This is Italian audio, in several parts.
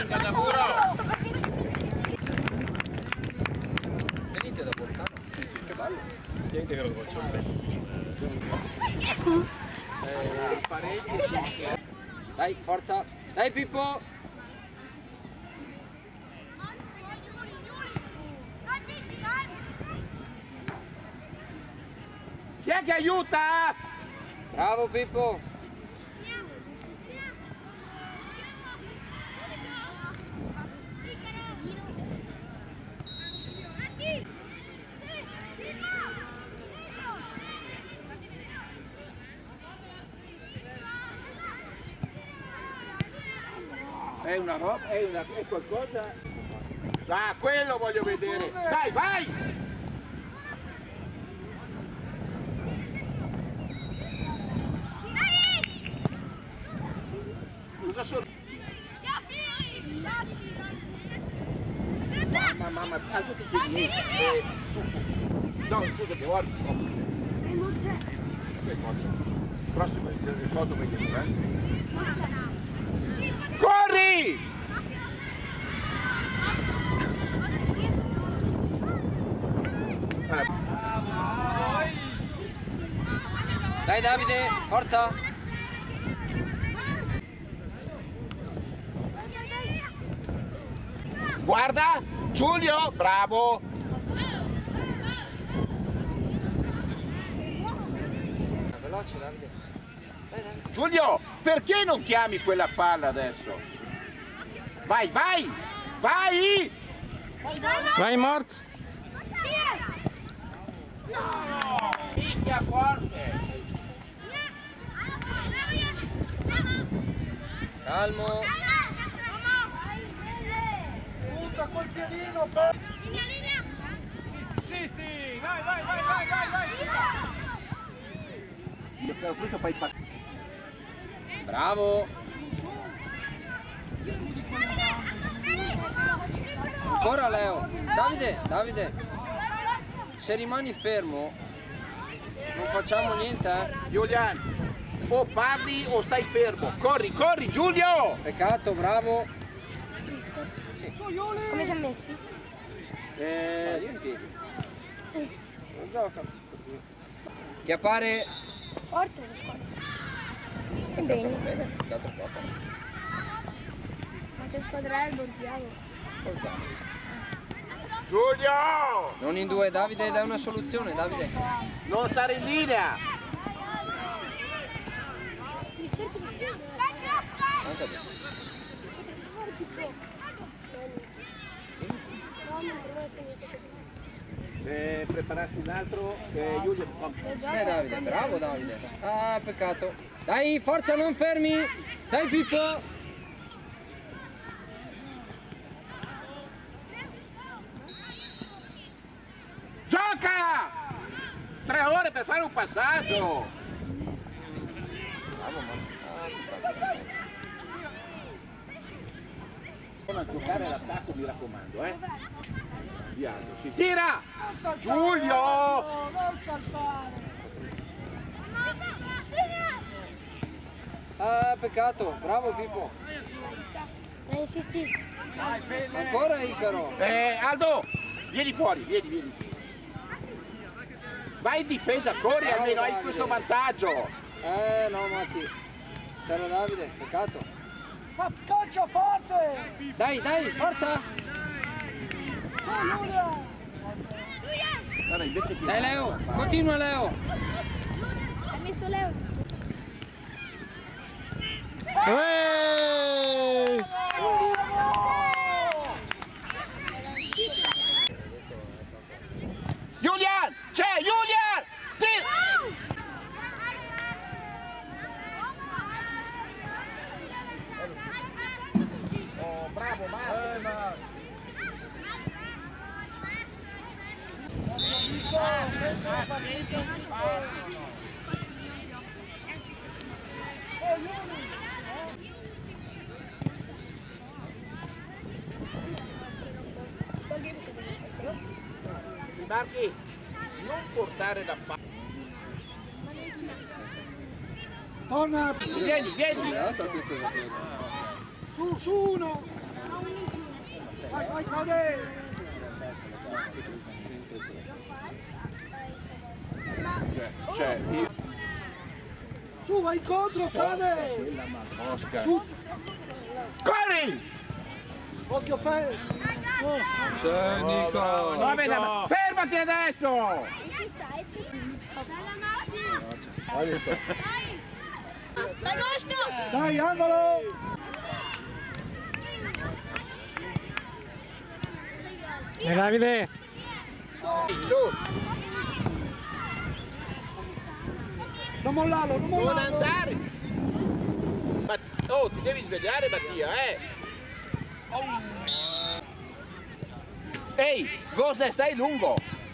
Guarda da muro! Venite da Bolzano? Sì, che bello! Niente che lo faccio un pezzo. Dai, forza! Dai Pippo! Chi è che aiuta? Bravo Pippo! È una roba, è qualcosa. Ah, quello voglio vedere. Dai, vai! Cosa sono? Mamma, tutti i piedi. No, scusa, che guardi. Non c'è. Prossimo, il coso vediamo, Corri! Dai Davide, forza! Guarda, Giulio, bravo! Veloce Davide. Dai, Davide. Giulio, perché non chiami quella palla adesso? Vai, vai! Vai! Vai Morz! No! Picchia forte! Calmo! Butta col piedino! Linea! Sì, sì! Vai! Io però questo fai il Bravo! Ancora Leo! Davide! Se rimani fermo non facciamo niente, Giulian, o parli o stai fermo. Corri, Giulio! Peccato, bravo! Sì. Come si è messi? Io in piedi. Non gioca. Chiappare. Forte la squadra. È bene. Bene, peccato poco. Ma che squadra è il Bordiavo? Giulio! Non in due, Davide, dai una soluzione, Davide. Non stare in linea! Prepararsi un altro, Giulio. Davide, bravo Davide. Ah, peccato. Dai, forza, non fermi! Dai Pippo! Gioca! 3 ore per fare un passaggio! Bravo, Non a giocare all'attacco, mi raccomando, Si tira! Giulio! Non saltare! Ah, peccato, bravo Pippo. Insisti. Ancora Icaro. Aldo, vieni fuori, vieni. Vai in difesa, corri, almeno hai questo vantaggio. No Matti. C'era Davide, peccato. Ma calcio forte! Dai, forza! Guarda, invece Dai Leo, continua Leo. Ha messo Leo. Julian! C'è Julian! Oh, bravo Marco! Marchi, non portare da parte. Torna! Vieni! Su uno! Cioè, io... Su, vai incontro, cane! Oscar. Su! Corri! Occhio fe! C'è Nico! Va bene, fermati adesso! Dai, angolo! E Davide! Su! Non mollarlo, non Non mollarlo! andare! Oh, ti devi svegliare, Mattia, Ehi, cosa stai lungo?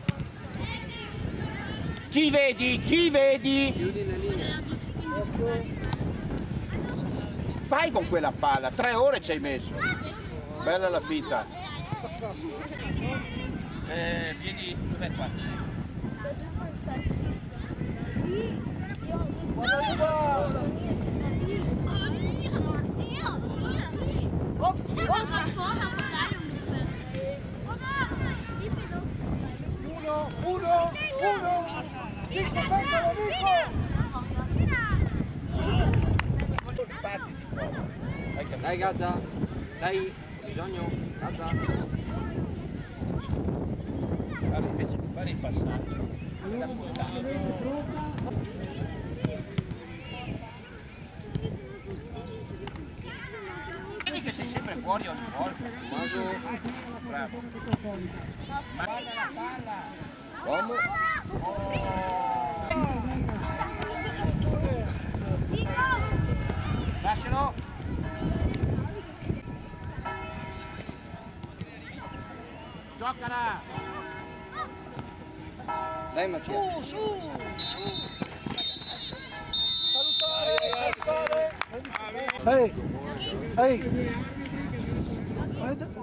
Chi vedi? Chi vedi? Chiudi le linee. Fai con quella palla, 3 ore ci hai messo. Bella la fitta. Vieni, dov'è qua? Uno! Nico, prendalo, Nico! Dai Gazza, dai, bisogno, Gazza. Guarda, invece di fare il passaggio. Vedi che sei sempre fuori ogni volta. Maso, Bravo. Guarda la palla. uomo. Lascialo. Giocala. Dai Mattia. Salutare! Ehi! Ehi!